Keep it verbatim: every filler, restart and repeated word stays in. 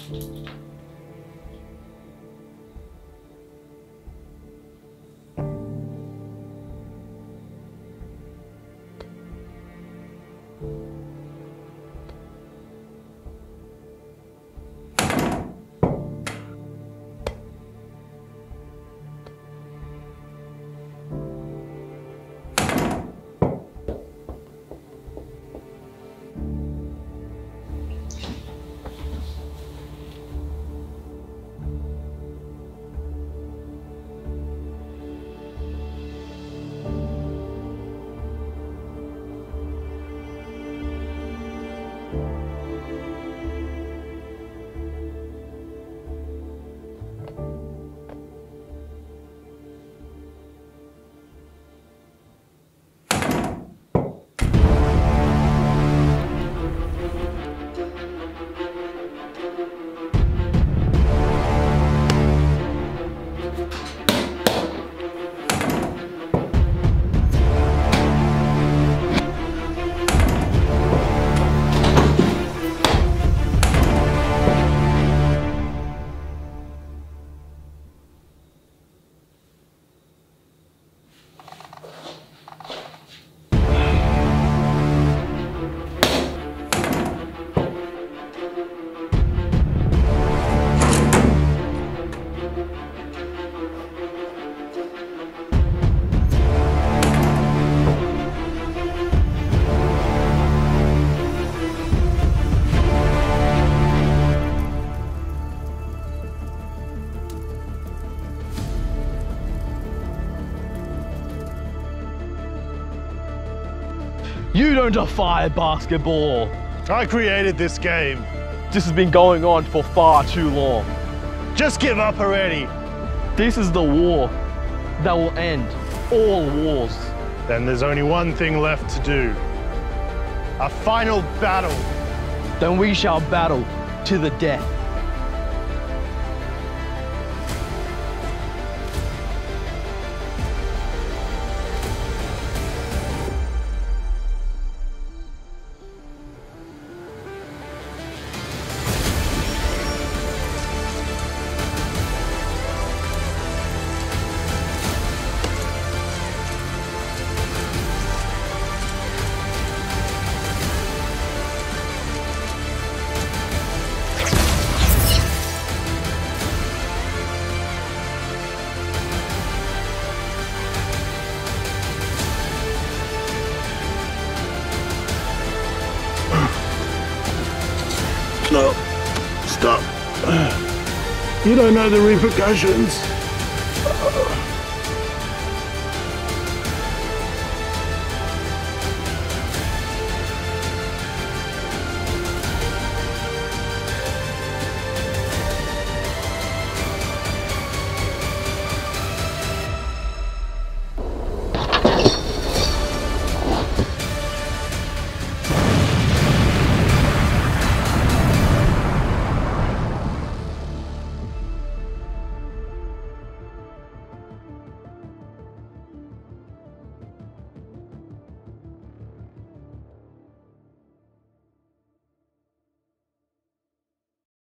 You don't defy basketball. I created this game. This has been going on for far too long. Just give up already. This is the war that will end all wars. Then there's only one thing left to do. A final battle. Then we shall battle to the death. No, stop. You don't know the repercussions.